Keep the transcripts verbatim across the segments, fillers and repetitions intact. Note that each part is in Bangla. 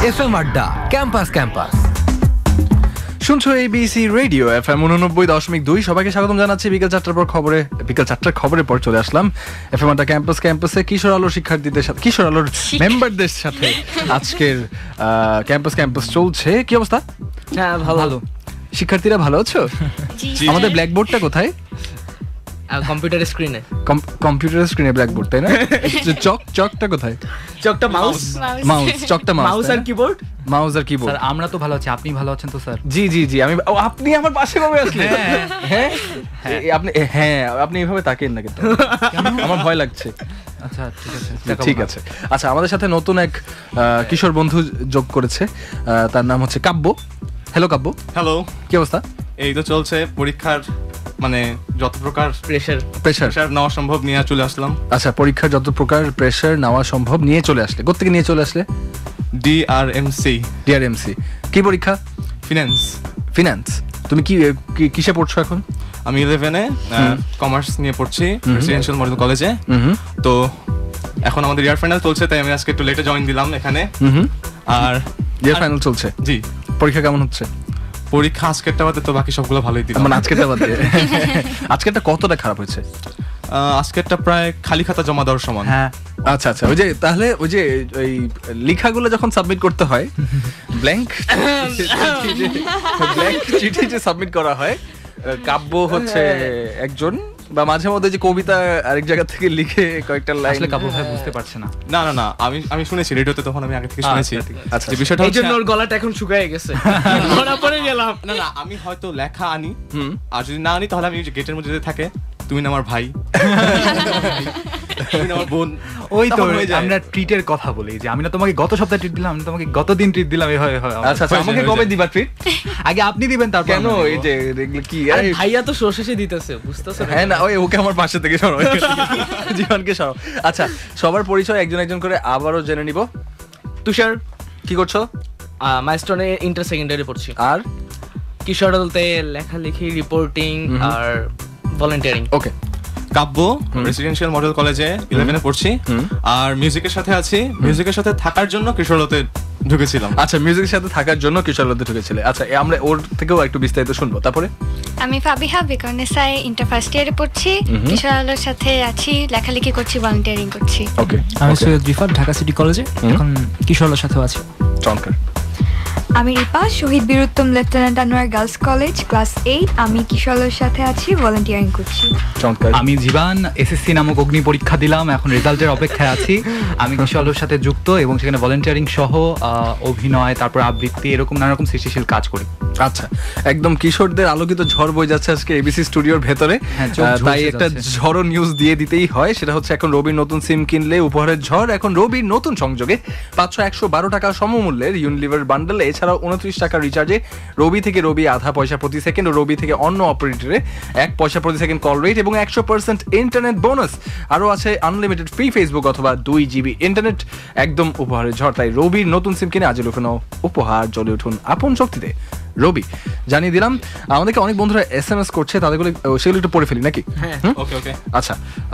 এফএম আড্ডা ক্যাম্পাস ক্যাম্পাস শুনছো এবিসি রেডিও এফএম উননব্বই দশমিক দুই। সবাইকে স্বাগতম জানাচ্ছি বিকেল চারটার পর খবরে বিকেল চারটার খবরের পর চলে আসলাম এফএম আড্ডা ক্যাম্পাস ক্যাম্পাসে কিশোর আলোর শিক্ষার্থীদের সাথে কিশোর আলোর মেম্বারদের সাথে আজকের ক্যাম্পাস ক্যাম্পাস চলছে। কি অবস্থা? হ্যাঁ ভালো। শিক্ষার্থীরা ভালো আছো? আমাদের ব্ল্যাকবোর্ডটা কোথায়? কম্পিউটার স্ক্রিনে। কম্পিউটার স্ক্রিনে ব্ল্যাকবোর্ড, তাই না? চক চকটা কোথায়? চকটা মাউস মাউস চকটা মাউস মাউস আর কিবোর্ড মাউস আর কিবোর্ড। স্যার আমরা তো ভালো আছি, আপনি ভালো আছেন তো স্যার? জি জি জি আমি আপনি আমার পাশে কবে আসলেন? হ্যাঁ আপনি হ্যাঁ আপনি এইভাবে তাকেন না কিন্তু আমার ভয় লাগছে। আচ্ছা ঠিক আছে ঠিক আছে। আচ্ছা আমাদের সাথে নতুন এক কিশোর বন্ধু যোগ করেছে, তার নাম হচ্ছে কাব্য। হ্যালো কাব্য। হ্যালো, কি অবস্থা? এই তো চলছে পরীক্ষার মানে যত প্রকার প্রেসার প্রেসার নেওয়া সম্ভব নিয়ে চলে আসলাম। আচ্ছা পরীক্ষার যত প্রকার প্রেসার নেওয়া সম্ভব নিয়ে চলে আসলে। কোত্থেকে নিয়ে চলে আসলে? ডিআরএমসি। ডিআরএমসি কি পরীক্ষা? ফিনান্স। ফিনান্স। তুমি কি কিসে পড়ছো এখন? আমি ইলেভেনে কমার্স নিয়ে পড়ছি রেসিডেন্সিয়াল মডেল কলেজে। তো এখন আমাদের ইয়ার ফাইনাল চলছে, তাই আমি আজকে একটু লেটে জয়েন দিলাম এখানে। আর ইয়ার ফাইনাল চলছে? জি। পরীক্ষা কেমন হচ্ছে? পরীক্ষা আজকেরটা বাদে তো বাকি সবগুলো ভালোই দিলাম। মানে আজকেরটা বাদে আজকেরটা কতটা খারাপ হয়েছে? আজকেরটা প্রায় খালি খাতা জমা দেওয়ার সমান। হ্যাঁ আচ্ছা আচ্ছা। ওই যে তাহলে ওই যে ওই লেখাগুলো যখন সাবমিট করতে হয় ব্ল্যাঙ্ক ব্ল্যাঙ্ক চিঠি যে সাবমিট করা হয়, কাব্য হচ্ছে একজন বা মাঝে মধ্যে যে কবিতা আরেক জায়গা থেকে লিখে কয়েকটা লাইন। আসলে কাব্য ভাই বুঝতে পারছে না। না না না আমি আমি শুনেছি রেডিওতে, তখন আমি আগে থেকে শুনেছি। আচ্ছা যে বিষয়টা এইজন্য ওর গলাটা এখন শুকিয়ে গেছে। ধরা পড়ে গেলাম। না না আমি হয়তো লেখা আনি, আর যদি না আনি তাহলে আমি গেটের মধ্যে যদি থাকে তুমি না আমার ভাই তুমি না আমার বোন। ওই তো আমরা ট্রিটের কথা বলি যে আমি না তোমাকে গত সপ্তাহে ট্রিট দিলাম, আমি তোমাকে গত দিন ট্রিট দিলাম। এই হয় হয়। আচ্ছা আচ্ছা আমাকে কবে দিবা ট্রিট? আগে আপনি দিবেন তারপর। কেন এই যে কি আরে ভাইয়া তো শেষে দিতেছে, বুঝতেছ না? হ্যাঁ না ওই ওকে আমার পাশে থেকে সরো, জীবনকে সরো। আচ্ছা সবার পরিচয় একজন একজন করে আবারও জেনে নিব। তুষার কি করছো? মাইলস্টোনে ইন্টার সেকেন্ডারি পড়ছি। আর কিশোর বলতে লেখালেখি, রিপোর্টিং আর volunteering. Okay. Kabbo residential model কলেজে ইলেভেনে পড়ছি, আর মিউজিকের সাথে আছি। মিউজিকের সাথে থাকার জন্য কিশোরতে ঢুকেছিলাম। আচ্ছা মিউজিকের সাথে থাকার জন্য কিশোরতে ঢুকেছিলে। আচ্ছা আমরা ওর থেকেও একটু বিস্তারিত শুনবো। তারপরে আমি ফাবিহা বিকর্নেসাই ইন্টার ফার্স্ট ইয়ারে পড়ছি, কিশোর আলোর সাথে আছি, লেখালেখি করছি, ভলান্টিয়ারিং করছি। ওকে। আমি সৈয়দ রিফাত, ঢাকা সিটি কলেজে এখন কিশোর আলোর সাথেও আছি। চমৎকার। আমি Ripa, Shaheed Bir Uttam lieutenant Anwar girls college class eight, আমি কিশোরের সাথে আছি, ভলান্টিয়ারিং করছি। চমৎকার। আমি জীবান, এসএসসি নামক অগ্নি পরীক্ষা দিলাম, এখন রেজাল্টের অপেক্ষায় আছি। আমি কিশোরের সাথে যুক্ত এবং সেখানে ভলান্টিয়ারিং সহ অভিনয়, তারপর আবৃত্তি, এরকম নানা রকম সৃষ্টিশীল কাজ করি। আচ্ছা একদম কিশোরদের আলোকিত ঝড় বয়ে যাচ্ছে আজকে এবিসি স্টুডিওর ভেতরে। তাই একটা ঝড়ো নিউজ দিয়ে দিতেই হয়, সেটা হচ্ছে এখন রবির নতুন সিম কিনলে উপহারের ঝড়। এখন রবির নতুন সংযোগে পাঁচশো একশো বারো টাকা সমমূল্যের ইউনিলিভার বান্ডেলে এছাড়াও উনত্রিশ টাকা রিচার্জে রবি থেকে রবি আধা পয়সা প্রতি সেকেন্ড ও রবি থেকে অন্য অপারেটরে এক পয়সা প্রতি সেকেন্ড কল রেট এবং একশো পার্সেন্ট ইন্টারনেট বোনাস। আরও আছে আনলিমিটেড ফ্রি ফেসবুক অথবা দুই জিবি ইন্টারনেট, একদম উপহারের ঝড়। তাই রবির নতুন সিম কিনে আজ লুফে নাও উপহার, জ্বলে উঠুন আপন শক্তিতে। রবি জানিয়ে দিলাম। আমাদেরকে অনেক বন্ধুরা এস এম এস করছে, তাদেরগুলো সেগুলো একটু পড়ে ফেলি নাকি? ওকে ওকে। আচ্ছা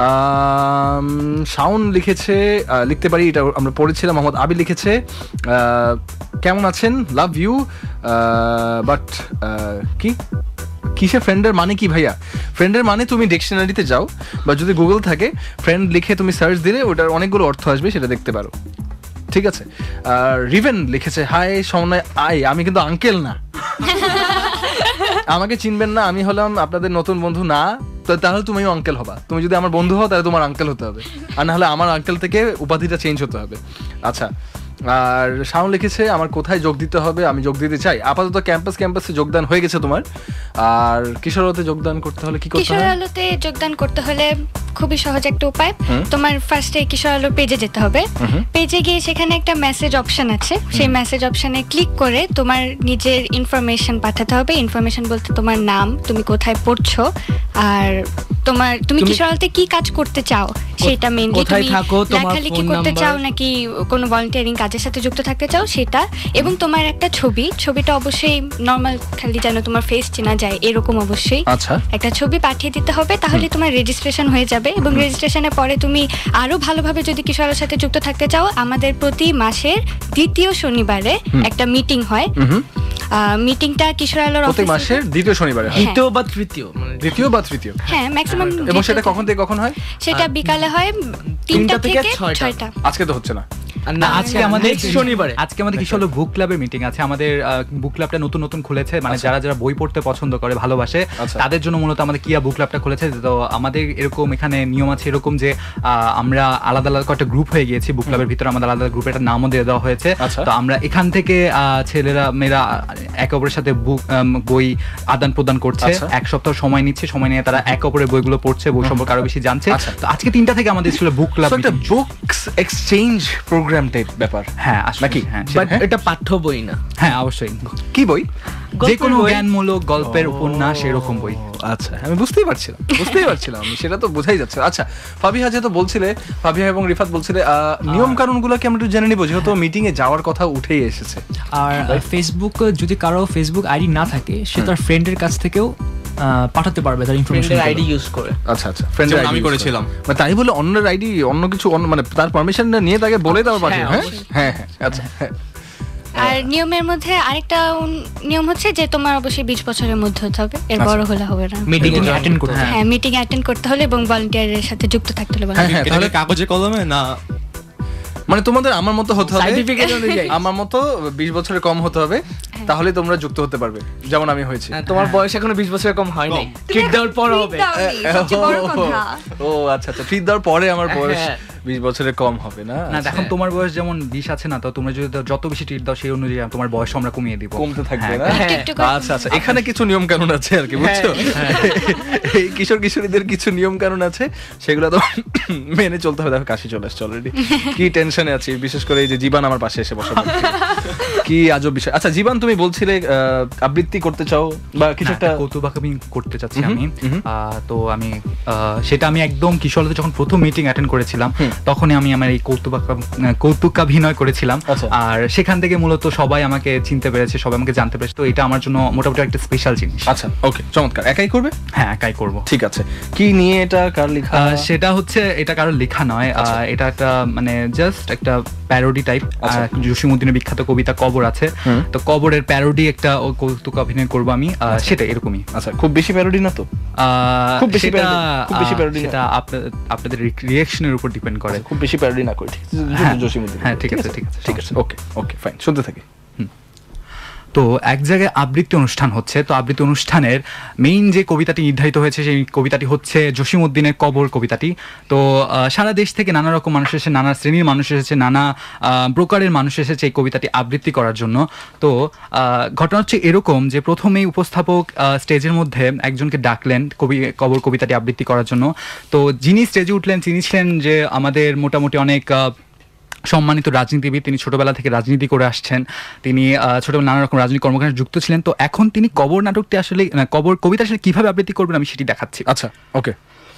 শাওন লিখেছে, লিখতে পারি, এটা আমরা পড়েছিলাম। মোহাম্মদ আবি লিখেছে কেমন আছেন, লাভ ইউ, বাট কি কিসে ফ্রেন্ডের মানে কি ভাইয়া? ফ্রেন্ডের মানে তুমি ডিকশনারিতে যাও বা যদি গুগল থাকে ফ্রেন্ড লিখে তুমি সার্চ দিলে ওটার অনেকগুলো অর্থ আসবে, সেটা দেখতে পারো। ঠিক আছে। আর রিভেন লিখেছে হাই সমন্বয় আই, আমি কিন্তু আঙ্কেল না, আমাকে চিনবেন না, আমি হলাম আপনাদের নতুন বন্ধু না, তাহলে তুমিও আঙ্কেল হবা। তুমি যদি আমার বন্ধু হও তাহলে তোমার আঙ্কেল হতে হবে, আর না হলে আমার আঙ্কেল থেকে উপাধিটা চেঞ্জ হতে হবে। আচ্ছা আর শাওন লিখেছে আমার কোথায় যোগ দিতে হবে, আমি যোগ দিতে চাই। আপাতত ক্যাম্পাস ক্যাম্পাসে যোগদান হয়ে গেছে তোমার। আর কিশোর আলোতে যোগদান করতে হলে কি করতে হবে? কিশোর আলোতে যোগদান করতে হলে খুবই সহজ একটা উপায়, তোমার ফার্স্টে কিশোর আলোর পেজে যেতে হবে। পেজে গিয়ে সেখানে একটা মেসেজ অপশন আছে, সেই মেসেজ অপশনে ক্লিক করে তোমার নিজের ইনফরমেশন পাঠাতে হবে। ইনফরমেশন বলতে তোমার নাম, তুমি কোথায় পড়ছো, আর তোমার তুমি কিশোরালতে কি কাজ করতে চাও সেটা মেইনলি, কোথায় থাকো, তোমার লেখালেখি ফোন করতে নাম্বার, চাও নাকি কোনো ভলান্টিয়ারিং কাজের সাথে যুক্ত থাকতে চাও সেটা, এবং তোমার একটা ছবি, ছবিটা অবশ্যই নর্মাল খালি যেন তোমার ফেস চেনা যায় এরকম অবশ্যই আচ্ছা একটা ছবি পাঠিয়ে দিতে হবে, তাহলে তোমার রেজিস্ট্রেশন হয়ে যাবে। এবং রেজিস্ট্রেশনের পরে তুমি আরো ভালোভাবে যদি কিশোরের সাথে যুক্ত থাকতে চাও, আমাদের প্রতি মাসের দ্বিতীয় শনিবারে একটা মিটিং হয়। মিটিংটা কিশোরালয়ের প্রতি মাসের দ্বিতীয় শনিবারে হয়, দ্বিতীয় বা তৃতীয়, মানে দ্বিতীয় বা তৃতীয়, হ্যাঁ ম্যাক্সিমাম। এবং সেটা কখন থেকে কখন হয়? সেটা বিকালে হয় তিনটা থেকে ছয়টা। আজকে তো হচ্ছে না, না আজকে আমাদের শনিবারে আজকে আমাদের কি হলো বুক ক্লাবের মিটিং আছে। আমাদের বুক ক্লাবটা নতুন নতুন খুলেছে, মানে যারা যারা বই পড়তে পছন্দ করে ভালোবাসে তাদের জন্য মূলত আমাদের কিয়া বুক ক্লাবটা খুলেছে। তো আমাদের এরকম এখানে নিয়ম আছে এরকম যে আমরা আলাদা আলাদা কয়েকটা গ্রুপ হয়ে গিয়েছি বুক ক্লাবের ভিতরে, আমাদের আলাদা গ্রুপের একটা নামও দিয়ে দেওয়া হয়েছে। তো আমরা এখান থেকে ছেলেরা মেয়েরা একে অপরের সাথে বুক বই আদান প্রদান করছে, এক সপ্তাহ সময় নিচ্ছে, সময় নিয়ে তারা একে অপরের বইগুলো পড়ছে, বই সম্পর্কে আরো বেশি জানছে। তো আজকে তিনটা থেকে আমাদের ছিল বুক ক্লাব, একটা বুকস এক্সচেঞ্জ প্রোগ্রাম টাইপ ব্যাপার। হ্যাঁ নাকি, হ্যাঁ এটা পাঠ্য বই না। হ্যাঁ অবশ্যই। কি বই? যে কোনো জ্ঞানমূলক গল্পের উপন্যাস এরকম বই। আচ্ছা আমি বুঝতেই পারছিলাম বুঝতেই পারছিলাম আমি, সেটা তো বোঝাই যাচ্ছে। আচ্ছা ফাবিহা যেহেতু বলছিলে, ফাবিহা এবং রিফাত বলছিলে নিয়ম কানুন গুলো কি আমরা একটু জেনে নিবো, যেহেতু মিটিং এ যাওয়ার কথা উঠেই এসেছে। আর ফেসবুক যদি কারো ফেসবুক আইডি না থাকে, সে তার ফ্রেন্ডের কাছ থেকেও পাঠাতে পারবে তার ইনফরমেশন আইডি ইউজ করে। আচ্ছা আচ্ছা ফ্রেন্ডের আইডি আমি করেছিলাম, মানে তাই বলে অন্যের আইডি অন্য কিছু মানে তার পারমিশন নিয়ে তাকে বলে দেওয়া পাঠিয়ে। হ্যাঁ হ্যাঁ হ্যাঁ আচ্ছা হ্যাঁ। আর নিয়মের মধ্যে আরেকটা নিয়ম হচ্ছে যে তোমার অবশ্যই বিশ বছরের মধ্যে হতে হবে, এর বড় হলে হবে না। মিটিং অ্যাটেন্ড করতে হবে, হ্যাঁ মিটিং অ্যাটেন্ড করতে হলে এবং ভলান্টিয়ারের সাথে যুক্ত থাকতে হবে। তাহলে কাগজে কলমে না, মানে তোমাদের আমার মতো হতে হবে, সার্টিফিকেট অনুযায়ী আমার মতো বিশ বছরের কম হতে হবে, তাহলে তোমরা যুক্ত হতে পারবে, যেমন আমি হয়েছি। তোমার বয়স এখনো বিশ বছরের কম হয় নাই, ট্রিট দেওয়ার পর হবে। ও আচ্ছা আচ্ছা, ট্রিট দেওয়ার পরে আমার বয়স বিশ বছরের কম হবে না। না দেখো তোমার বয়স যেমন বিশ আছে না, তো তোমরা যদি যত বেশি ট্রিট দাও সেই অনুযায়ী তোমার বয়স আমরা কমিয়ে দিব, কমতে থাকবে না। আচ্ছা আচ্ছা, এখানে কিছু নিয়ম কানুন আছে আর কি, বুঝছো? এই কিশোর কিশোরীদের কিছু নিয়ম কানুন আছে, সেগুলো তো মেনে চলতে হবে। দেখো কাশি চলে আসছে অলরেডি, কি টেনশনে আছি, বিশেষ করে এই যে জীবান আমার পাশে এসে বসে কি আজব বিষয়। আচ্ছা জীবান, তুমি বলছিলে আবৃত্তি করতে চাও বা কিছু একটা কৌতুক আমি করতে চাচ্ছি আমি, তো আমি সেটা আমি একদম কিশোরদের যখন প্রথম মিটিং অ্যাটেন্ড করেছিলাম তখনই আমি আমার এই কৌতুক কৌতুকাভিনয় করেছিলাম, আর সেখান থেকে মূলত সবাই আমাকে চিনতে পেরেছে, সবাই আমাকে জানতে পেরেছে। তো এটা আমার জন্য মোটামুটি একটা স্পেশাল জিনিস। আচ্ছা ওকে, চমৎকার। একাই করবে? হ্যাঁ একাই করব। ঠিক আছে, কি নিয়ে এটা, কার লেখা? সেটা হচ্ছে এটা কারোর লেখা নয়, এটা একটা মানে জাস্ট একটা প্যারোডি টাইপ। জসিমউদ্দিনের বিখ্যাত কবিতা কবর আছে, তো কবরের প্যারোডি একটা কৌতুক অভিনয় করবো আমি, সেটা এরকমই। আচ্ছা খুব বেশি প্যারোডি না তো? খুব বেশি খুব বেশি প্যারোডি সেটা আপনাদের রিঅ্যাকশনের উপর ডিপেন্ড করে। খুব বেশি প্যারোডি না করি, ঠিক আছে জসিমউদ্দিন। হ্যাঁ ঠিক আছে ঠিক আছে ঠিক আছে ওকে ওকে ফাইন, শুনতে থাকি। তো এক জায়গায় আবৃত্তি অনুষ্ঠান হচ্ছে, তো আবৃত্তি অনুষ্ঠানের মেইন যে কবিতাটি নির্ধারিত হয়েছে সেই কবিতাটি হচ্ছে জসিমউদ্দিনের কবর কবিতাটি। তো সারা দেশ থেকে নানা রকম মানুষ এসেছে, নানা শ্রেণীর মানুষ এসেছে, নানা প্রকারের মানুষ এসেছে এই কবিতাটি আবৃত্তি করার জন্য। তো ঘটনা হচ্ছে এরকম যে প্রথমেই উপস্থাপক স্টেজের মধ্যে একজনকে ডাকলেন কবি কবর কবিতাটি আবৃত্তি করার জন্য। তো যিনি স্টেজে উঠলেন তিনি ছিলেন যে আমাদের মোটামুটি অনেক সম্মানিত রাজনীতিবিদ, তিনি ছোটবেলা থেকে রাজনীতি করে আসছেন, তিনি ছোটবেলা নানা রকম রাজনৈতিক কর্মকাণ্ডে যুক্ত ছিলেন। তো এখন তিনি কবর নাটকটি আসলে কবর কবিতা আসলে কিভাবে আবৃত্তি করবেন আমি সেটি দেখাচ্ছি। আচ্ছা ওকে।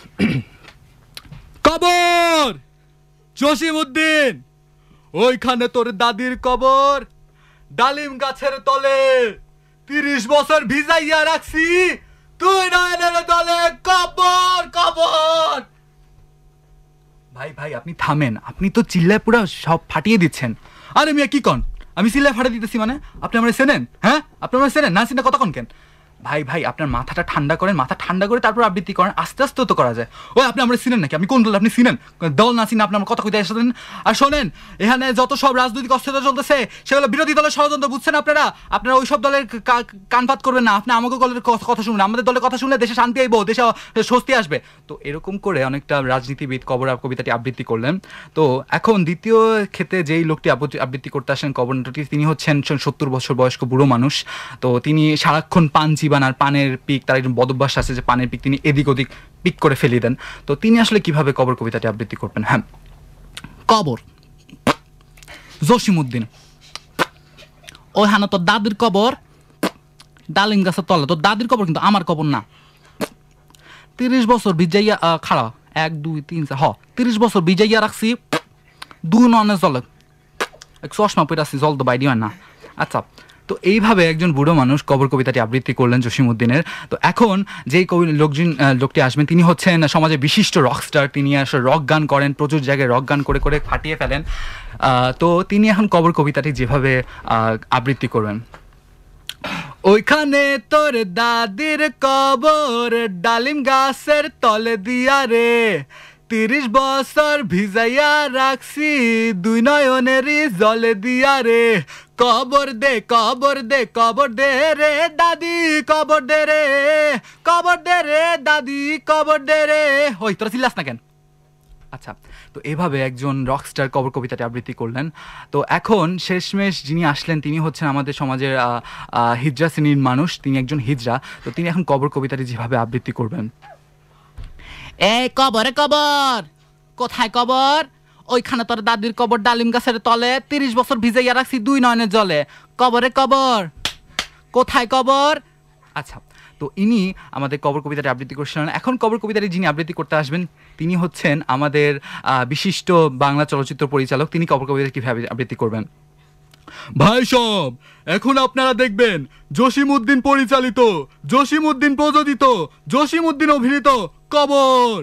কবর জসিমউদ্দিন, ওইখানে তোর দাদির কবর, ডালিম গাছের তলে তিরিশ বছর ভিজাইয়া রাখছি, তুই নয়নের তলে কবর কবর। ভাই ভাই আপনি থামেন, আপনি তো চিল্লায় পুরো সব ফাটিয়ে দিচ্ছেন। আরে মিয়া কি কন, আমি চিল্লায় ফাটিয়ে দিতেছি মানে? আপনি আমার চেনেন? হ্যাঁ আপনি আমার চেনেন না? চিন্তা কতক্ষণ কেন? ভাই ভাই আপনার মাথাটা ঠান্ডা করেন, মাথা ঠান্ডা করে তারপর আবৃত্তি করেন, আস্তে আস্তে তো করা যায়। ওই আপনি আমরা চিনেন নাকি? আপনি কোন দল? আপনি চিনেন দল না চিনেন আপনি আমার কথা কইতে আসেন। আর শোনেন, এখানে যত সব রাজনৈতিক অস্থিরতা চলতেছে সেগুলো বিরোধী দলের ষড়যন্ত্র, বুঝছেন আপনারা? আপনারা ওই সব দলের কানপাত করবেন না, আপনি আমাকে দলের কথা শুনবেন, আমাদের দলের কথা শুনলে দেশে শান্তি আইব, দেশে স্বস্তি আসবে। তো এরকম করে অনেকটা রাজনীতিবিদ কবর কবিতাটি আবৃত্তি করলেন। তো এখন দ্বিতীয় ক্ষেত্রে যেই লোকটি আবৃত্তি করতে আসেন কবর নাটকটি, তিনি হচ্ছেন সত্তর বছর বয়স্ক বুড়ো মানুষ। তো তিনি সারাক্ষণ পান চিবান, আর পানের পিক, তার একজন বদভ্যাস আছে যে পানের পিক তিনি এদিক ওদিক পিক করে ফেলে দেন। তো তিনি আসলে কিভাবে কবর কবিতাটি আবৃত্তি করবেন? হ্যাঁ, কবর জসিমউদ্দিন, ওই হানা তোর দাদির কবর, ডালিম গাছের তলে, তোর দাদির কবর কিন্তু আমার কবর না। তিরিশ বছর বিজাইয়া খাড়া এক দুই তিন চার হ তিরিশ বছর বিজাইয়া রাখছি দুই ননে চলে এক চশমা পরে আসছি জল তো বাইরে হয় না। আচ্ছা, তো এইভাবে একজন বুড়ো মানুষ কবর কবিতাটি আবৃত্তি করলেন জসিমউদ্দিনের। তো এখন যেই কবি লোকজন লোকটি আসবেন তিনি হচ্ছেন সমাজে বিশিষ্ট রকস্টার। তিনি আসলে রক গান করেন, প্রচুর জায়গায় রক গান করে করে ফাটিয়ে ফেলেন। তো তিনি এখন কবর কবিতাটি যেভাবে আবৃত্তি করবেন। ওইখানে তোর দাদির কবর ডালিম গাছের তলে দিয়া রে, তিরিশ বছর ভিজাইয়া রাখছি দুই নয়নেরই জলে দিয়া রে, কবর দে কবর দে কবর দে রে দাদি কবর দে রে, কবর দে রে দাদি কবর দে রে। ওই তোরা চিল্লাস না কেন? আচ্ছা, তো এভাবে একজন রকস্টার কবর কবিতাটি আবৃত্তি করলেন। তো এখন শেষমেশ যিনি আসলেন তিনি হচ্ছেন আমাদের সমাজের হিজড়া শ্রেণীর মানুষ, তিনি একজন হিজড়া। তো তিনি এখন কবর কবিতাটি যেভাবে আবৃত্তি করবেন। এ কবরে কবর, কোথায় কবর? ওইখানে তোর দাদির কবর ডালিম গাছের তলে, তিরিশ বছর ভিজাইয়া রাখছি দুই নয়নের জলে, কবরে কবর, কোথায় কবর? আচ্ছা, তো ইনি আমাদের কবর কবিতাটি আবৃত্তি করছিলেন। এখন কবর কবিতাটি যিনি আবৃত্তি করতে আসবেন তিনি হচ্ছেন আমাদের বিশিষ্ট বাংলা চলচ্চিত্র পরিচালক। তিনি কবর কবিতাটি কিভাবে আবৃত্তি করবেন। ভাই সব, এখন আপনারা দেখবেন জসিমউদ্দিন পরিচালিত, জসিমউদ্দিন প্রযোজিত, জসিমউদ্দিন অভিনীত কবর।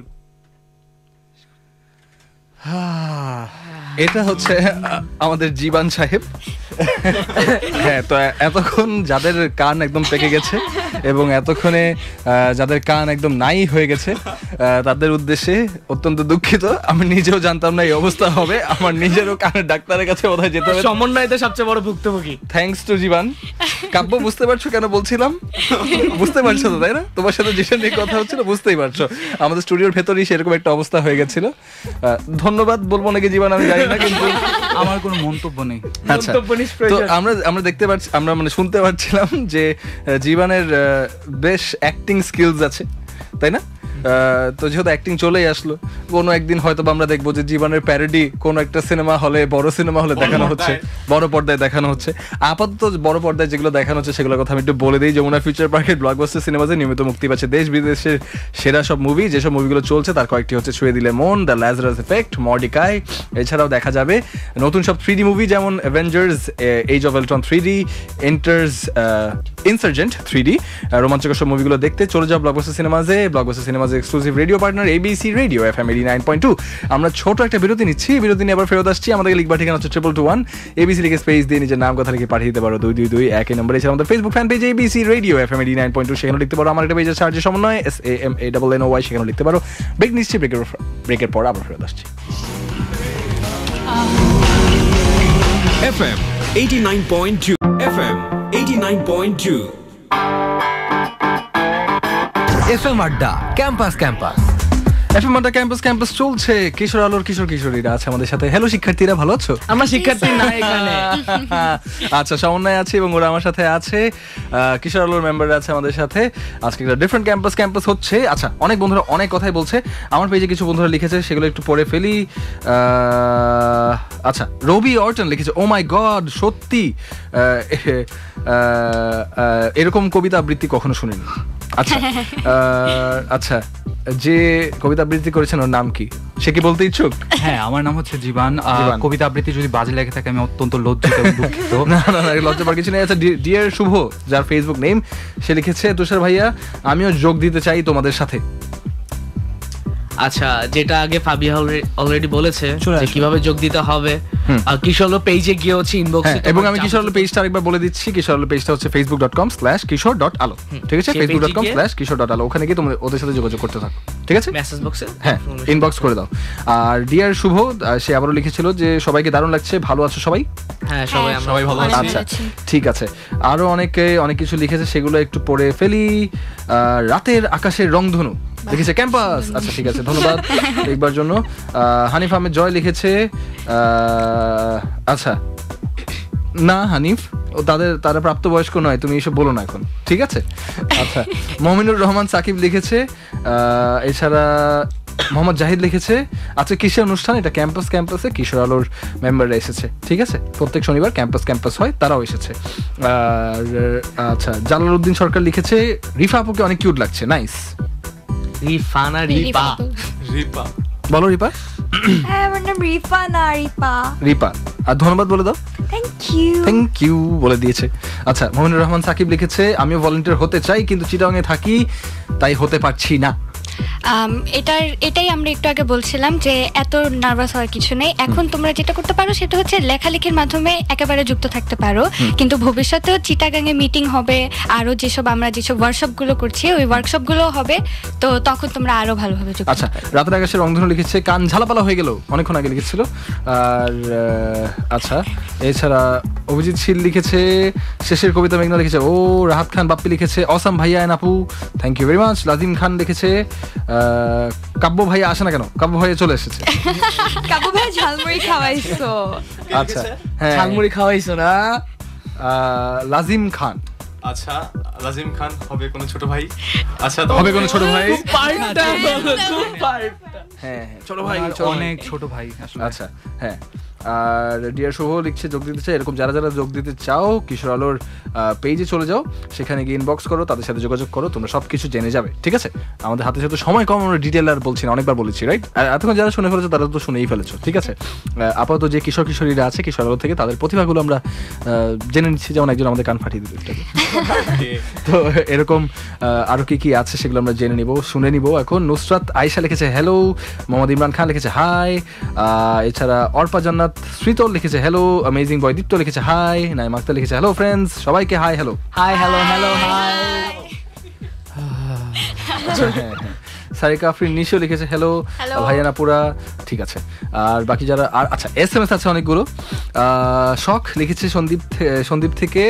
এটা হচ্ছে আমাদের জীবান সাহেব। হ্যাঁ, তো এতক্ষণ যাদের কান একদম পেকে গেছে এবং এতক্ষণে যাদের কান একদম নাই হয়ে গেছে তাদের উদ্দেশ্যে অত্যন্ত দুঃখিত। আমি নিজেও জানতাম না এই অবস্থা হবে, আমার নিজেরও কানের ডাক্তারের কাছে কোথায় যেতে হবে। সমন্বয়তে সবচেয়ে বড় ভুক্তভোগী। Thanks to জীবান। কাব্য, বুঝতে পারছো কেন বলছিলাম? বুঝতে পারছো তো, তাই না? তোমার সাথে যেটা নিয়ে কথা হচ্ছিল বুঝতেই পারছো। আমাদের স্টুডিওর ভেতরেই সেরকম একটা অবস্থা হয়ে গেছিল। ধন্যবাদ বলবো নাকি জীবান আমি জানি না, কিন্তু আমার কোনো মন্তব্য নেই। আচ্ছা, তো আমরা আমরা দেখতে পাচ্ছি, আমরা মানে শুনতে পাচ্ছিলাম যে জীবনের বেশ অ্যাক্টিং স্কিলস আছে, তাই না? তো যেহেতু অ্যাক্টিং চলেই আসলো, কোনো একদিন হয়তো আমরা দেখবো যে জীবনের প্যারোডি কোনো একটা সিনেমা হলে, বড় সিনেমা হলে দেখানো হচ্ছে, বড় পর্দায় দেখানো হচ্ছে। আপাতত বড় পর্দায় যেগুলো দেখানো হচ্ছে সেগুলোর কথা আমি একটু বলে দিই। যমুনা ফিউচার পার্কের ব্লকবাস্টার সিনেমাতে নিয়মিত মুক্তি পাচ্ছে দেশ বিদেশের সেরা সব মুভি। যেসব মুভিগুলো চলছে তার কয়েকটি হচ্ছে ছুঁয়ে দিলে মন, দ্য ল্যাজারাস এফেক্ট, মর্ডিকাই। এছাড়াও দেখা যাবে নতুন সব থ্রি ডি মুভি যেমন Avengers Age of Ultron three D, এন্টার্স ইনসার্জেন্ট থ্রি ডি। রোমাঞ্চকর সব মুভিগুলো দেখতে চলে যাও ব্লকবাস্টার সিনেমাজে। ব্লকবাস্টার সিনেমাজে exclusive radio partner ABC radio FM eighty nine point two. আমরা ছোট একটা বিরতি নিচ্ছি, বিরতি নিয়ে আবার ফেরত আসছি। আমাদের লিখবার ঠিকানা হচ্ছে ট্রিপল টু ওয়ান। এবিসি লিখে স্পেস দিয়ে নিজের নাম কথা লিখে পাঠিয়ে দিতে পারো দুই দুই দুই এক এই নম্বরে। এছাড়া আমাদের Facebook fan page ABC radio FM eighty nine point two, সেখানে লিখতে পারো। আমার একটা পেজের সাহায্যে Samonnoy S A M A double N O Y, সেখানে লিখতে পারো। ব্রেক নিচ্ছি, ব্রেকের ব্রেকের পর আবার ফেরত আসছি। FM eighty nine point two, FM eighty nine point two, FM Adda campus campus FM Adda campus campus চলছে। কিশোর আলোর কিশোর কিশোরীরা আছে আমাদের সাথে। হ্যালো শিক্ষার্থীরা, ভালো আছো? আমরা শিক্ষার্থী না এখানে। আচ্ছা, সমন্বয় আছে এবং ওরা আমার সাথে আছে। কিশোর আলোর মেম্বাররা আছে আমাদের সাথে। আজকে একটা ডিফারেন্ট ক্যাম্পাস ক্যাম্পাস হচ্ছে। আচ্ছা, অনেক বন্ধুরা অনেক কথাই বলছে। আমার পেজে কিছু বন্ধুরা লিখেছে, সেগুলো একটু পড়ে ফেলি। আচ্ছা, রবি অর্টন লিখেছে, ও মাই গড, সত্যি এরকম কবিতা আবৃত্তি কখনো শুনিনি। আচ্ছা আচ্ছা, যে কবিতা আবৃত্তি করেছেন ওর নাম কি, সে কি বলতে ইচ্ছুক? হ্যাঁ, আমার নাম হচ্ছে জীবান। কবিতা আবৃত্তি যদি বাজে লেগে থাকে আমি অত্যন্ত লজ্জিত এবং দুঃখিত। না না না, লজ্জা পাওয়ার কিছু নেই। আচ্ছা, ডিয়ার শুভ, যার ফেসবুক নেম, সে লিখেছে, তুষার ভাইয়া আমিও যোগ দিতে চাই তোমাদের সাথে। আচ্ছা, যেটা আগে ফাবিয়া অলরেডি বলেছে যে কিভাবে যোগ দিতে হবে। কিশোর পেজে গিয়ে হচ্ছে ইনবক্সে, এবং আমি কিশোর পেজটা আরেকবার বলে দিচ্ছি। কিশোর পেজটা হচ্ছে Facebook dot com slash Kishor dot Alo. ঠিক আছে, Facebook dot com slash Kishor dot Alo. ওখানে গিয়ে তোমরা ওদের সাথে যোগাযোগ করতে থাকো। ঠিক আছে, মেসেজ বক্সে হ্যাঁ ইনবক্স করে দাও। আর ডিয়ার শুভ, সে আবারও লিখেছিল যে সবাইকে দারুণ লাগছে, ভালো আছো সবাই? হ্যাঁ, সবাই আমরা সবাই ভালো আছি। আচ্ছা, ঠিক আছে। আরো অনেকে অনেক কিছু লিখেছে, সেগুলো একটু পড়ে ফেলি। রাতের আকাশের রংধনু লিখেছে ক্যাম্পাস। আচ্ছা, ঠিক আছে, ধন্যবাদ একবার জন্য। হানিফ আহমেদ জয় লিখেছে, আচ্ছা না হানিফ, ও তাদের তারা প্রাপ্তবয়স্ক নয়, তুমি এসব বলো না এখন, ঠিক আছে? আচ্ছা, মমিনুর রহমান সাকিব লিখেছে। এছাড়া মোহাম্মদ জাহিদ লিখেছে, আচ্ছা কিসের অনুষ্ঠান এটা? ক্যাম্পাস ক্যাম্পাসে কিশোর আলোর মেম্বাররা এসেছে। ঠিক আছে, প্রত্যেক শনিবার ক্যাম্পাস ক্যাম্পাস হয়, তারাও এসেছে। আর আচ্ছা, জালালউদ্দিন সরকার লিখেছে, রিফা আপুকে অনেক কিউট লাগছে, নাইস। রিফা না রিপা? রিপা। বলো রিপা। হ্যাঁ আমার নাম রিফা না রিপা। রিপা। আর ধন্যবাদ বলে দাও। Thank you. থ্যাংক ইউ বলে দিয়েছে। আচ্ছা, মোমিনুর রহমান সাকিব লিখেছে আমিও ভলান্টিয়ার হতে চাই কিন্তু চিটাগাংয়ে থাকি তাই হতে পারছি না। এটার এটাই আমরা একটু আগে বলছিলাম যে এত নার্ভাস হওয়ার কিছু নেই। এখন তোমরা যেটা করতে পারো সেটা হচ্ছে লেখালেখির মাধ্যমে একেবারে যুক্ত থাকতে পারো, কিন্তু ভবিষ্যতেও চিটাগাংয়ে মিটিং হবে, আরো যেসব আমরা যেসব ওয়ার্কশপ গুলো করছি ওই ওয়ার্কশপ গুলো হবে, তো তখন তোমরা আরো ভালোভাবে যুক্ত। আচ্ছা, রাতের আকাশে রংধনু লিখেছে কান ঝালাপালা হয়ে গেল, অনেকক্ষণ আগে লিখেছিল। আর আচ্ছা, এছাড়া অভিজিৎ শীল লিখেছে শেষের কবিতা মেঘনা লিখেছে ও, রাহাত খান বাপ্পি লিখেছে অসাম ভাইয়া এন্ড আপু, থ্যাংক ইউ ভেরি মাচ। লাজিম খান লিখেছে কাব্য ভাইয়া আসে না কেন, কাব্য ভাইয়া চলে এসেছে। কাব্য ভাইয়া ঝালমুড়ি খাওয়াইছো। আচ্ছা, হ্যাঁ ঝালমুড়ি খাওয়াইছো না? লাজিম খান। আচ্ছা, লাজিম খান হবে কোন ছোট ভাই? আচ্ছা, হবে কোন ছোট ভাই? পার্টটা খুব পার্ট। হ্যাঁ ছোট ভাই, অনেক ছোট ভাই আসলে। আচ্ছা, হ্যাঁ। আর ডিয়ার শুভ লিখছে যোগ দিতে চাই। এরকম যারা যারা যোগ দিতে চাও কিশোর আলোর পেজে চলে যাও, সেখানে গিয়ে ইনবক্স করো, তাদের সাথে যোগাযোগ করো, তোমরা সব কিছু জেনে যাবে। ঠিক আছে, আমাদের হাতে যেহেতু সময় কম, আমরা ডিটেল আর বলছি না, অনেকবার বলেছি রাইট। আর এতক্ষণ যারা শুনে ফেলেছো তারা তো শুনেই ফেলেছো। ঠিক আছে, আপাতত যে কিশোর কিশোরীরা আছে কিশোর আলো থেকে তাদের প্রতিভাগুলো আমরা জেনে নিচ্ছি, যেমন একজন আমাদের কান ফাটিয়ে দিল। তো এরকম আরো কি কি আছে সেগুলো আমরা জেনে নিব, শুনে নিব এখন। নুসরাত আয়েশা লিখেছে হ্যালো, মোহাম্মদ ইমরান খান লিখেছে হাই, এছাড়া অর্পা জান্নাত শ্রীতল লিখেছে হ্যালো, অ্যামেজিং বয় দীপ্ত লিখেছে হাই, নাইম আক্তার লিখেছে হ্যালো ফ্রেন্ডস, সবাইকে hi hello. Hi hello hello hi. Sarika Afrin Nisho লিখেছে হ্যালো, ভাইয়ানা পুরা। ঠিক আছে, আর বাকি যারা আর আচ্ছা এস এম এস আছে অনেকগুলো। শখ লিখেছে সন্দীপ সন্দীপ থেকে,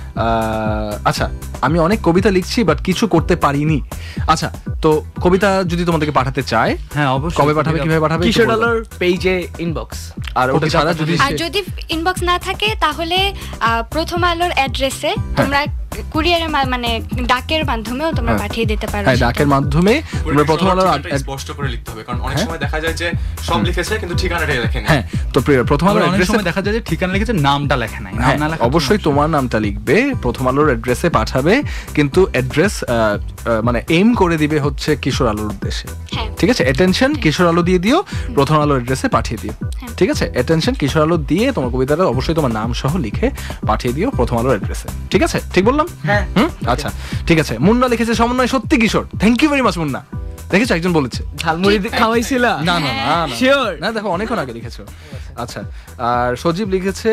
আচ্ছা আমি অনেক কবিতা লিখছি বাট কিছু করতে পারিনি। আচ্ছা, তো কবিতা যদি তোমাদেরকে পাঠাতে চায়, হ্যাঁ অবশ্যই। কবে পাঠাবে, কিভাবে পাঠাবে? কিশোর আলোর পেজে ইনবক্স। আর ওটা ছাড়া যদি আর যদি ইনবক্স না থাকে তাহলে প্রথম আলোর অ্যাড্রেসে তোমরা কুরিয়ারের মানে ডাকের মাধ্যমেও তোমরা পাঠিয়ে দিতে পারো। হ্যাঁ, ডাকের মাধ্যমে তোমরা প্রথম আলোর স্পষ্ট করে লিখতে হবে, কারণ অনেক সময় দেখা যায় যে সব লিখেছে কিন্তু ঠিকানাটাই লেখেনি। হ্যাঁ, তো প্রথম আলোর অনেক সময় দেখা যায় যে ঠিকানা লিখেছে নামটা লেখে নাই। নাম না লেখা অবশ্যই তোমার নামটা লিখবে, প্রথম আলোর অ্যাড্রেসে পাঠাবে, কিন্তু অ্যাড্রেস মানে এইম করে দিবে হচ্ছে কিশোর আলোর উদ্দেশ্যে। ঠিক আছে, অ্যাটেনশন কিশোর আলো দিয়ে দিও, প্রথম আলোর অ্যাড্রেসে পাঠিয়ে দিও। ঠিক আছে, অ্যাটেনশন কিশোর আলো দিয়ে তোমার কবিতাটা অবশ্যই তোমার নাম সহ লিখে পাঠিয়ে দিও প্রথম আলোর অ্যাড্রেসে। ঠিক আছে, ঠিক বললাম? হ্যাঁ। হুম, আচ্ছা ঠিক আছে। মুন্না লিখেছে সমন্বয় সত্যি Kishor, thank you very much Munna. দেখেছো একজন বলেছে ঝালমুড়ি খাওয়াইছিলা? না না না শিওর না, দেখো অনেকক্ষণ আগে লিখেছো। আচ্ছা, আর সজীব লিখেছে,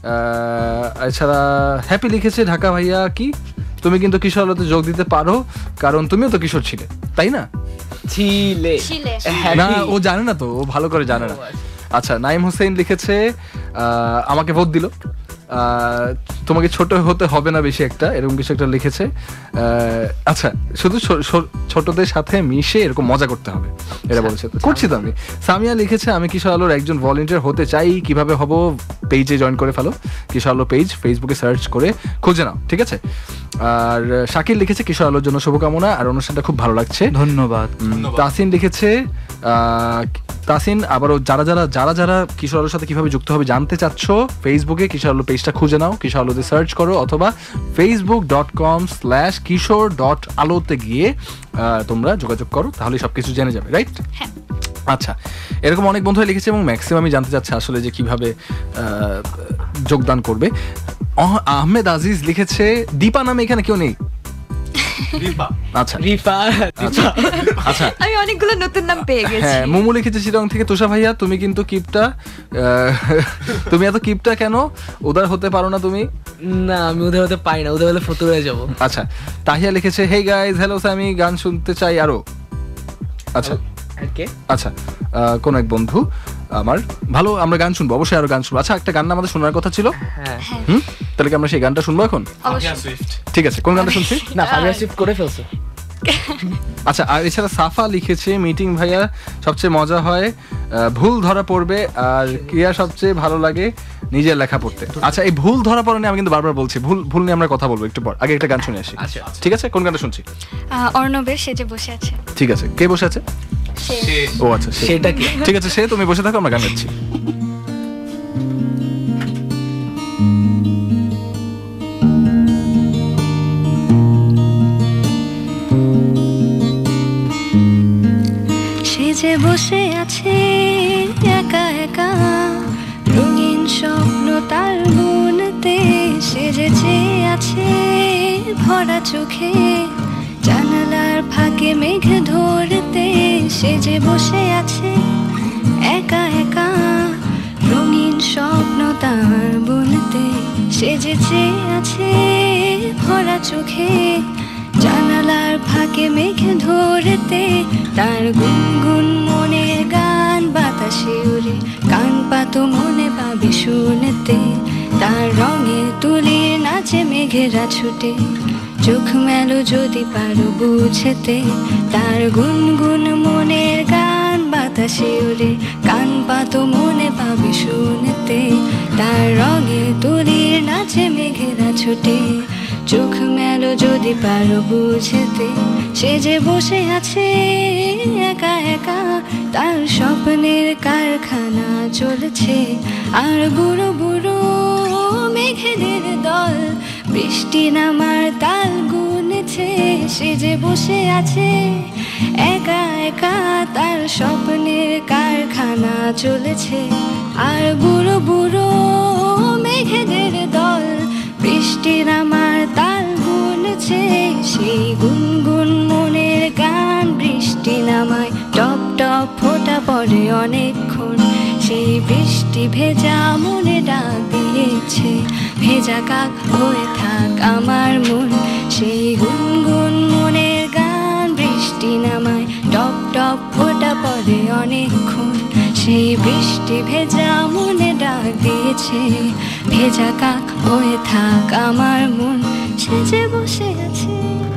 এছাড়া হ্যাপি লিখেছে ঢাকা ভাইয়া কি তুমি কিন্তু কিশোর আলোতে যোগ দিতে পারো, কারণ তুমিও তো কিশোর ছিলে, তাই না? ছিলে না, ও জানে না তো, ও ভালো করে জানে না। আচ্ছা, নাইম হোসেন লিখেছে আমাকে ভোট দিল, তোমাকে ছোট হতে হবে না বেশি একটা, এরকম কিছু একটা লিখেছে। আচ্ছা, শুধু ছোটদের সাথে মিশে এরকম মজা করতে হবে, এটা বলছে, করছি তো আমি। সামিয়া লিখেছে আমি কিশোর আলোর একজন ভলান্টিয়ার হতে চাই, কিভাবে হব? পেজে জয়েন করে ফেলো, কিশোর আলো পেজ ফেসবুকে সার্চ করে খুঁজে নাও। ঠিক আছে, আর শাকিল লিখেছে কিশোর আলোর জন্য শুভকামনা, আর অনুষ্ঠানটা খুব ভালো লাগছে, ধন্যবাদ। তাসিন লিখেছে তাসিন আবারও যারা যারা যারা যারা কিশোর আলোর সাথে কিভাবে যুক্ত হবে জানতে চাচ্ছ, ফেসবুকে কিশোর আলো পেজটা খুঁজে নাও, কিশোর আলোতে সার্চ করো, অথবা Facebook dot com slash Kishor dot আলোতে গিয়ে তোমরা যোগাযোগ করো, তাহলে সবকিছু জেনে যাবে, রাইট? আচ্ছা, এরকম অনেক বন্ধুরা লিখেছে এবং ম্যাক্সিমামই জানতে চাচ্ছে আসলে যে কিভাবে যোগদান করবে। আহমেদ আজিজ লিখেছে দীপা নামে এখানে কেউ নেই। আচ্ছা রিফা, আচ্ছা আচ্ছা আমি অনেকগুলো নতুন নাম পেয়ে গেছি। হ্যাঁ, মোমো লিখেছে চিরং থেকে, তুষা ভাইয়া তুমি কিন্তু কিপটা, তুমি এত কিপটা কেন, উদার হতে পারো না তুমি? না, আমি উদার হতে পারি না, উদার হলে ফতুর হয়ে যাবো। আচ্ছা, তাহিয়া লিখেছে হেই গাইজ হ্যালো আমি গান শুনতে চাই আরো। আচ্ছা আচ্ছা, কোন এক বন্ধু আমার ভালো, আমরা গান শুনবো, অবশ্যই আরো গান শুনবো। আচ্ছা, একটা গান আমাদের শোনার কথা ছিল, হুম, তাহলে কি আমরা সেই গানটা শুনবো এখন? ঠিক আছে, কোন গানটা শুনছি? না, ফাবিয়া শিফট করে ফেলছে। আচ্ছা, আর এছাড়া সাফা লিখেছে মিটিং ভাইয়া সবচেয়ে মজা হয়, ভুল ধরা পড়বে, আর ক্রিয়া সবচেয়ে ভালো লাগে নিজের লেখা পড়তে। আচ্ছা, এই ভুল ধরা পড়া নিয়ে আমি কিন্তু বারবার বলছি, ভুল ভুল নিয়ে আমরা কথা বলবো একটু পর, আগে একটা গান শুনে আসি। ঠিক আছে, কোন গানটা শুনছি? অর্ণবের সে যে বসে আছে। ঠিক আছে, কে বসে আছে? ও আচ্ছা, সেটা কি? ঠিক আছে, সে তুমি বসে থাকো, আমরা গান গাচ্ছি। ভরা চোখে জানালার ফাঁকে মেঘ ধরতে সেজে বসে আছে একা একা রঙিন স্বপ্ন তার বলতে সেজে চেয়ে আছে ভরা চোখে জানালার ফাঁকে মেঘ ধরতে তার গুনগুন মনের গান বাতাসে উড়ে কান পাতো মনে পাবে শুনতে তার রঙে তুলির নাচে মেঘেরা ছুটে চোখ মেলো যদি পারো বুঝতে তার গুনগুন মনের গান বাতাসে উড়ে কান পাতো মনে পাবে শুনতে তার রঙে তুলির নাচে মেঘেরা ছুটে চোখ মেলো যদি পারো বুঝতে সে যে বসে আছে একা একা তার স্বপ্নের কারখানা চলছে আর বুড়ো বুড়ো মেঘেদের দল বৃষ্টি নামার তাল গুনেছে সে যে বসে আছে একা একা তার স্বপ্নের কারখানা চলেছে আর বুড়ো বুড়ো মেঘেদের দল বৃষ্টি নামার তাল গুনেছে সেই গুনগুন মনের গান বৃষ্টি নামায় টপ টপ ফোঁটা পড়ে অনেকক্ষণ সেই বৃষ্টি ভেজা মনে ডাক দিয়েছে ভেজা কাক হয়ে থাক আমার মন সেই গুনগুন মনের গান বৃষ্টি নামায় টপ টপ ফোঁটা পড়ে অনেকক্ষণ সেই বৃষ্টি ভেজা মনে ডাক দিয়েছে ভেজা কাক হয়ে থাক আমার মন সে যে বসে আছে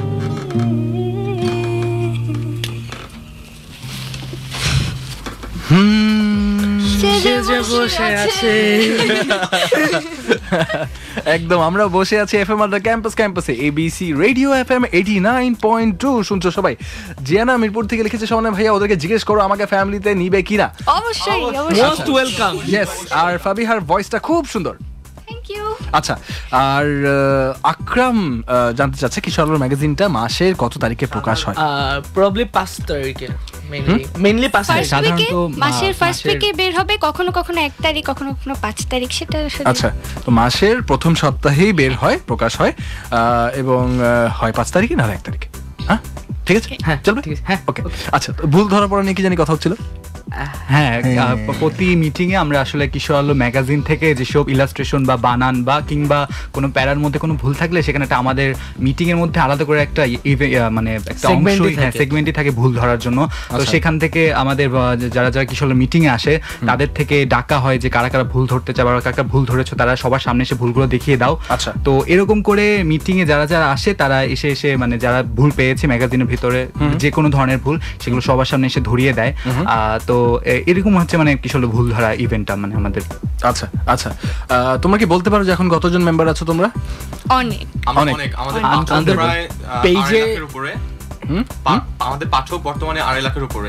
একদম আমরা বসে আছি এফএম আড্ডা ক্যাম্পাস ক্যাম্পাসে ABC radio FM eighty nine point two শুনছো সবাই। জিয়ানা মিরপুর থেকে লিখেছে সোনা ভাইয়া ওদেরকে জিজ্ঞেস করো আমাকে ফ্যামিলিতে নিবে কিনা। অবশ্যই মোস্ট ওয়েলকাম। ইয়েস, আর ফাবিহার ভয়েসটা খুব সুন্দর। Thank you. আচ্ছা, আর আকরাম জানতে চাচ্ছে কিশোর আলোর ম্যাগাজিনটা মাসের কত তারিখে প্রকাশ হয়? প্রবাবলি পাঁচ তারিখে মেইনলি মেইনলি পাঁচ তারিখ সাধারণত মাসের ফার্স্ট উইকে বের হবে, কখনো কখনো এক তারিখ কখনো কখনো পাঁচ তারিখ সেটা। আচ্ছা, তো মাসের প্রথম সপ্তাহেই বের হয়, প্রকাশ হয় এবং হয় পাঁচ তারিখে না এক তারিখে। হ্যাঁ ঠিক আছে, হ্যাঁ চলবে। হ্যাঁ ওকে। আচ্ছা, ভুল ধরা পড়া নিয়ে কি জানি কথা হচ্ছিল। হ্যাঁ, প্রতি মিটিং এ আমরা আসলে কিশোর আলো ম্যাগাজিন থেকে যেসব ইলাস্ট্রেশন বা বানান বা কিংবা কোনো প্যারার মধ্যে কোনো ভুল থাকলে সেখানে একটা আমাদের মিটিং এর মধ্যে আলাদা করে একটা মানে একটা অংশ সেগমেন্টই থাকে ভুল ধরার জন্য। তো সেখান থেকে আমাদের যারা যারা কিশোর আলো মিটিং এ আসে তাদের থেকে ডাকা হয় যে কারা কারা ভুল ধরতে চায় বা কারা কারা ভুল ধরেছো তারা সবার সামনে এসে ভুলগুলো দেখিয়ে দাও। আচ্ছা, তো এরকম করে মিটিং এ যারা যারা আসে তারা এসে এসে মানে যারা ভুল পেয়েছে ম্যাগাজিনের ভিতরে যে কোনো ধরনের ভুল সেগুলো সবার সামনে এসে ধরিয়ে দেয়। তো এরকম হচ্ছে মানে কিশোর ভুল ধরা ইভেন্টটা মানে আমাদের। আচ্ছা আচ্ছা, তোমরা কি বলতে পারো যে এখন কতজন মেম্বার আছো তোমরা? অনেক অনেক, আমাদের প্রায় পেজে উপরে আমাদের পাঠক বর্তমানে আড়াই লাখের উপরে।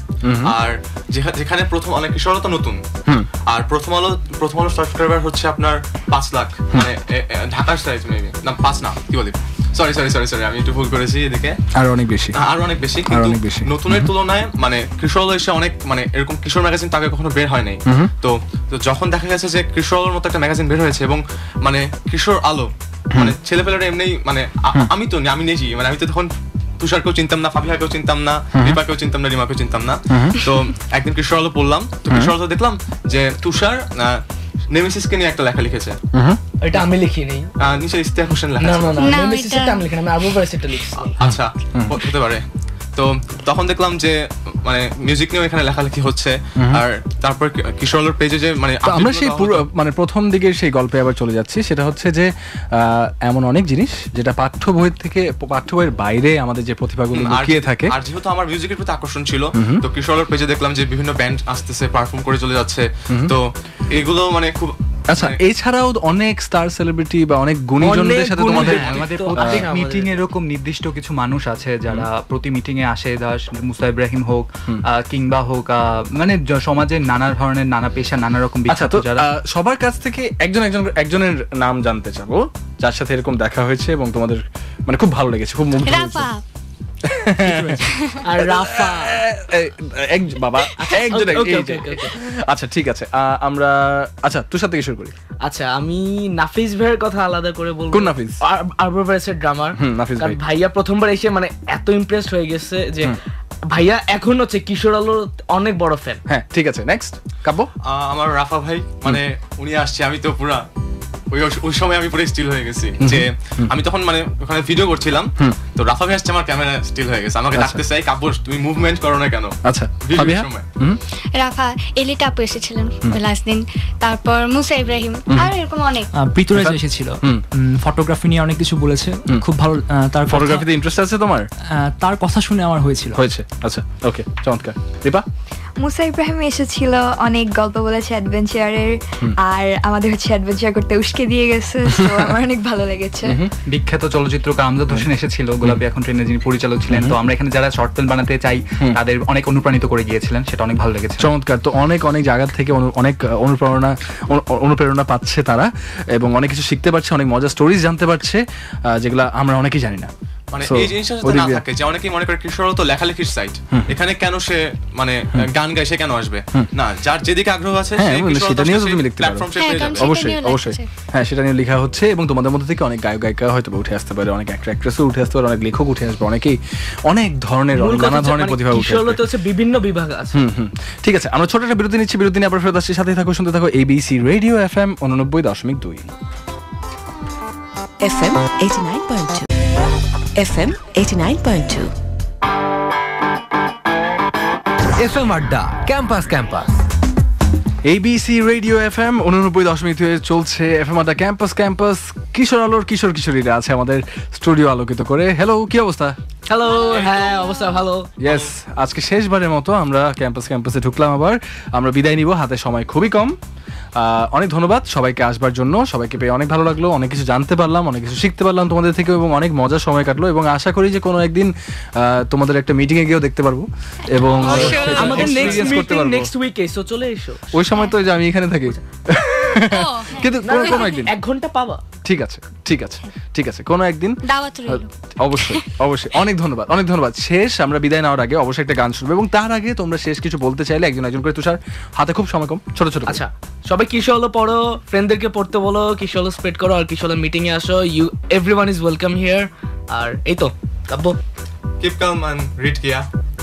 আর যেখানে প্রথম অনেক কিশোর আলো তো নতুন, আর প্রথম আলো প্রথম আলো সাবস্ক্রাইবার হচ্ছে আপনার পাঁচ লাখ, মানে ঢাকার সাইজ মেবি না, পাঁচ না কি বলি সরি সরি সরি সরি আমি একটু ভুল করেছি, এদিকে আরো অনেক বেশি আরো অনেক বেশি কিন্তু নতুনের তুলনায় মানে কিশোর আলো এসে অনেক মানে এরকম কিশোর ম্যাগাজিন তাকে কখনো বের হয় নাই। তো যখন দেখা গেছে যে কিশোর আলোর মতো একটা ম্যাগাজিন বের হয়েছে এবং মানে কিশোর আলো মানে ছেলেপেলেরা এমনি মানে আমি তো আমি নিজেই মানে আমি তো তখন তুষারকেও চিনতাম না, ফাবিহাকেও চিনতাম না, রিপাকেও চিনতাম না, রিমাকেও চিনতাম না। তো একদিন কিশোর আলো পড়লাম, তো কিশোর আলো দেখলাম যে তুষার নেমেসিসকে নিয়ে একটা লেখা লিখেছে। এটা আমি লিখি নাই, নিচে ইস্তেহাক হোসেন লেখা। না না না, নেমেসিসটা আমি লিখি না, আমি আবু বাসিরটা লিখছি। আচ্ছা, হতে পারে। তো তখন দেখলাম যে মানে মিউজিক নিয়েও এখানে লেখালেখি হচ্ছে। আর তারপর কিশোর আলোর পেজে যে মানে আমরা সেই পুরো মানে প্রথম দিকের সেই গল্পে আবার চলে যাচ্ছি, সেটা হচ্ছে যে এমন অনেক জিনিস যেটা পাঠ্য বই থেকে পাঠ্য বইয়ের বাইরে আমাদের যে প্রতিভাগুলো লুকিয়ে থাকে। আর যেহেতু আমার মিউজিকের প্রতি আকর্ষণ ছিল, তো কিশোর আলোর পেজে দেখলাম যে বিভিন্ন ব্যান্ড আসতেছে, পারফর্ম করে চলে যাচ্ছে। তো এগুলো মানে খুব আচ্ছা, এছাড়াও অনেক স্টার সেলিব্রিটি বা অনেক গুণীজনদের সাথে তোমাদের আমাদের প্রত্যেক মিটিং এ এরকম নির্দিষ্ট কিছু মানুষ আছে যারা প্রতি মিটিং এ আসে, মুসা ইব্রাহিম হোক কিংবা হোক মানে সমাজের নানা ধরনের নানা পেশা নানা রকম বিখ্যাত যারা। সবার কাছ থেকে একজন একজন একজনের নাম জানতে চাবো যার সাথে এরকম দেখা হয়েছে এবং তোমাদের মানে খুব ভালো লেগেছে, খুব মুগ্ধ হয়েছে। আর রাফা এক বাবা একজন আচ্ছা ঠিক আছে আমরা আচ্ছা তোর সাথে শুরু করি আচ্ছা আমি নাফিস ভাইয়ের কথা আলাদা করে বলবো কোন নাফিস আরবোভার্সের ড্রামার নাফিস ভাই ভাইয়া প্রথমবার এসে মানে এত ইমপ্রেসড হয়ে গেছে যে ভাইয়া এখন হচ্ছে কিশোর আলোর অনেক বড় ফ্যান হ্যাঁ ঠিক আছে নেক্সট কাব্য আমার রাফা ভাই মানে উনি আসছে আমি তো পুরা ওই ওই সময় আমি পুরো স্টিল হয়ে গেছি যে আমি তখন মানে ওখানে ভিডিও করছিলাম তো রাফা ভাই আসছে আমার ক্যামেরা স্টিল হয়ে গেছে আমাকে ডাকতে চাই কাব্য তুমি মুভমেন্ট করো না কেন আচ্ছা ভিডিওর সময় রাফা এলিটা আপু এসেছিলেন লাস্ট দিন তারপর মুসা ইব্রাহিম আর এরকম অনেক পৃথুরাজ এসেছিল ফটোগ্রাফি নিয়ে অনেক কিছু বলেছে খুব ভালো তার ফটোগ্রাফিতে ইন্টারেস্ট আছে তোমার তার কথা শুনে আমার হয়েছিল হয়েছে আচ্ছা ওকে চমৎকার দীপা মুসা ইব্রাহিম এসেছিল অনেক গল্প বলেছে অ্যাডভেঞ্চারের আর আমাদের হচ্ছে অ্যাডভেঞ্চার করতে উস্কে দিয়ে গেছে তো আমার অনেক ভালো লেগেছে বিখ্যাত চলচ্চিত্রকার আমজাদ হোসেন এসেছিল গোলাপি এখন ট্রেনের যিনি পরিচালক ছিলেন তো আমরা এখানে যারা শর্ট ফিল্ম বানাতে চাই তাদের অনেক অনুপ্রাণিত করে গিয়েছিলেন সেটা অনেক ভালো লেগেছে চমৎকার তো অনেক অনেক জায়গা থেকে অনেক অনুপ্রেরণা অনুপ্রেরণা পাচ্ছে তারা এবং অনেক কিছু শিখতে পারছে অনেক মজার স্টোরিজ জানতে পারছে যেগুলো আমরা অনেকেই জানি না মানে এই জিনিসটা যদি না থাকে যে অনেকেই মনে করে কিশোর তো লেখালেখির সাইট এখানে কেন সে মানে গান গায় সে কেন আসবে না যার যেদিকে আগ্রহ আছে সেটা নিয়েও তুমি লিখতে পারো অবশ্যই অবশ্যই হ্যাঁ সেটা নিয়ে লেখা হচ্ছে এবং তোমাদের মধ্যে থেকে অনেক গায়ক গায়িকা হয়তো উঠে আসতে পারে অনেক অ্যাক্টর অ্যাক্ট্রেসও উঠে আসতে পারে অনেক লেখক উঠে আসবে অনেকেই অনেক ধরনের নানা ধরনের প্রতিভা উঠে আসবে কিশোর তো বিভিন্ন বিভাগ আছে ঠিক আছে আমরা ছোট একটা বিরতি নিচ্ছি বিরতি নিয়ে আবার ফেরত আসছি সাথে থাকো শুনতে থাকো এবিসি রেডিও এফএম উননব্বই দশমিক দুই FM eighty nine point two FM eighty nine point two FM Adda campus campus ABC radio FM উননব্বই দশমিক দুই চলছে এফএম আড্ডা ক্যাম্পাস ক্যাম্পাস কিশোর আলোর কিশোর কিশোরীরা আছে আমাদের স্টুডিও আলোকিত করে হ্যালো কি অবস্থা হ্যালো হ্যাঁ অবস্থা ভালো ইয়েস আজকে শেষবারের মতো আমরা ক্যাম্পাস ক্যাম্পাসে ঢুকলাম আবার আমরা বিদায় নিব হাতে সময় খুবই কম অনেক ধন্যবাদ সবাইকে আসবার জন্য সবাইকে পেয়ে অনেক ভালো লাগলো অনেক কিছু জানতে পারলাম অনেক কিছু শিখতে পারলাম তোমাদের থেকে এবং অনেক মজার সময় কাটলো এবং আশা করি যে কোনো একদিন তোমাদের একটা মিটিং এ গিয়েও দেখতে পারবো এবং আমাদের নেক্সট মিটিং নেক্সট উইকে সো চলে এসো ওই সময় তো যে আমি এখানে থাকি কিন্তু কোনো একদিন এক ঘন্টা পাবা ঠিক আছে ঠিক আছে ঠিক আছে কোনো একদিন অবশ্যই অবশ্যই অনেক ধন্যবাদ অনেক ধন্যবাদ শেষ আমরা বিদায় নেওয়ার আগে অবশ্যই একটা গান শুনবো এবং তার আগে তোমরা শেষ কিছু বলতে চাইলে একজন একজন করে তুষার হাতে খুব সময় কম ছোট ছোট আচ্ছা সবাই কিশোর আলো পড়ো ফ্রেন্ডদেরকে পড়তে বলো কিশোর আলো স্প্রেড করো আর কিশোর আলো মিটিং এ আসো you everyone is welcome here আর এই তো Kabbo keep come and read কিয়া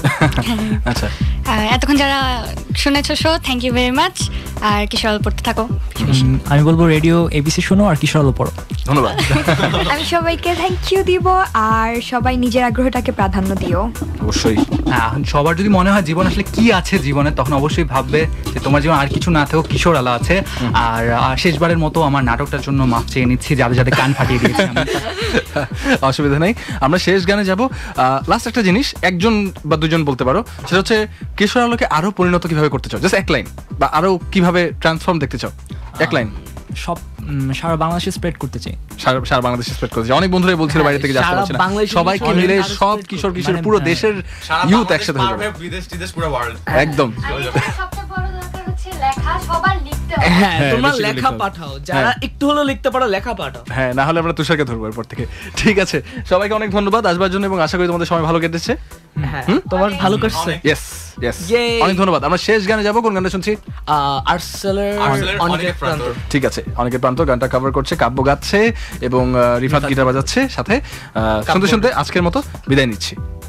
আচ্ছা এতক্ষণ যারা শুনেছো show thank you very much আর কিশোর আলো পড়তে থাকো আমি বলবো রেডিও এবিসি শোনো আর কিশোর আলো পড়ো ধন্যবাদ আমি সবাইকে থ্যাংক ইউ দিব আর সবাই নিজের আগ্রহটাকে প্রাধান্য দিও অবশ্যই সবার যদি মনে হয় জীবন আসলে কি আছে জীবনে তখন অবশ্যই ভাববে যে তোমার জীবন আর কিছু না থাকো কিশোর আলো আছে আর শেষবারের মতো আমার নাটকটার জন্য মাফ চেয়ে নিচ্ছি যাদের যাদের কান ফাটিয়ে দিয়েছি অসুবিধা নেই আমরা শেষ গানে যাব লাস্ট একটা জিনিস একজন বা দুজন বলতে পারো সেটা হচ্ছে কিশোর আলোকে আরো পরিণত কিভাবে করতে চাও জাস্ট এক লাইন বা আরো কিভাবে ট্রান্সফর্ম দেখতে চাও এক লাইন সব সারা বাংলাদেশে স্প্রেড করতে চাই সারা বাংলাদেশে স্প্রেড করতে চাই অনেক বন্ধুরাই বলছিল বাইরে থেকে আসতে পারছে না সবাইকে মিলে সব কিশোর কিশোর পুরো দেশের ইউথ একসাথে হয়ে যাবে বিদেশ বিদেশ পুরো ওয়ার্ল্ড একদম সবচেয়ে বড় দরকার হচ্ছে লেখা সবার লিখতে হবে হ্যাঁ তোমরা লেখা পাঠাও যারা একটু হলেও লিখতে পারো লেখা পাঠাও হ্যাঁ না হলে আমরা তুষারকে ধরবো এরপর থেকে ঠিক আছে সবাইকে অনেক ধন্যবাদ আসবার জন্য এবং আশা করি তোমাদের সময় ভালো কেটেছে হ্যাঁ তোমার ভালো করছে ইয়েস ইয়েস অনেক ধন্যবাদ আমরা শেষ গানে যাব কোন গানটা শুনছি আর্টসেলের অনেকের প্রান্ত ঠিক আছে অনেকের প্রান্ত গানটা কভার করছে কাব্য গাচ্ছে এবং রিফাত গিটার বাজাচ্ছে সাথে শুনতে শুনতে আজকের মতো বিদায় নিচ্ছি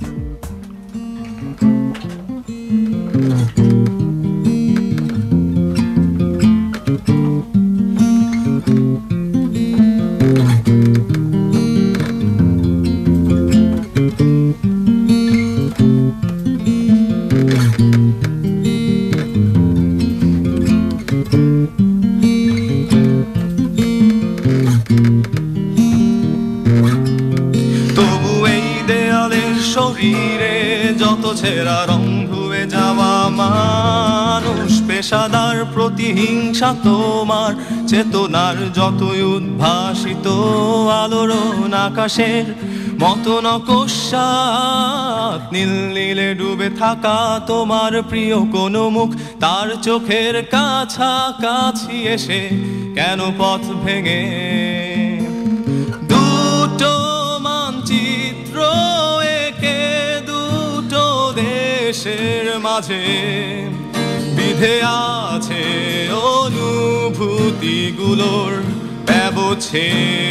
ছেঁড়া রং ধুয়ে যাওয়া মানুষ পেশাদার প্রতিহিংসা তোমার চেতনার যতই উদ্ভাসিত আলোড়ন আকাশের মতো নকশাত নীল নীলে ডুবে থাকা তোমার প্রিয় কোনো মুখ তার চোখের কাছাকাছি এসে কেন পথ ভেঙে দুটো মানচিত্র একে দেশের মাঝে বিধে আছে অনুভূতিগুলোর ব্যবছে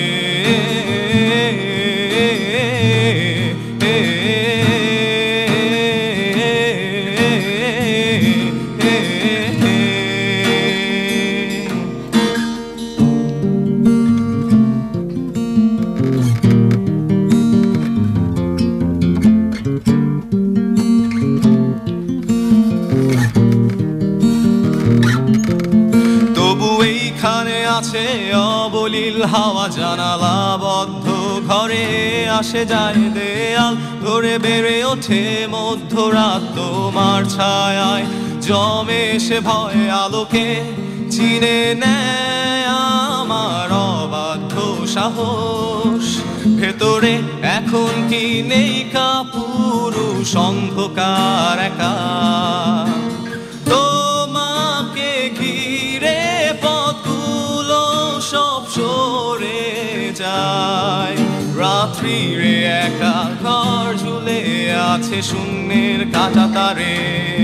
আছে অবলীল হাওয়া জানালা বদ্ধ ঘরে আসে যায় দেয়াল ধরে বেড়ে ওঠে মধ্যরাত তোমার ছায়ায় জমে সে ভয় আলোকে চিনে নেয় আমার অবাধ্য সাহস ভেতরে এখন কি নেই কাপুরুষ অন্ধকার একা তোমাকে ঘিরে পথগুলো সব সরে যায় রাত্রি রে একা ঘর ঝুলে আছে শূন্যের কাটা তারে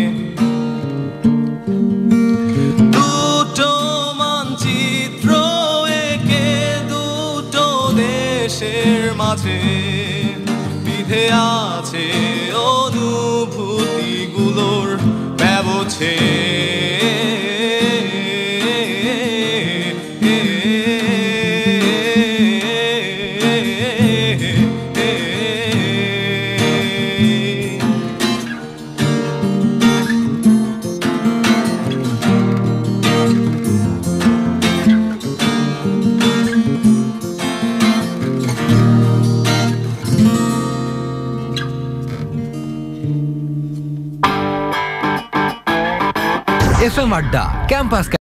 দুটো মানচিত্র একে দুটো দেশের মাঝে বিধে আছে অনুভূতিগুলোর ব্যবছে এফ এম আড্ডা ক্যাম্পাস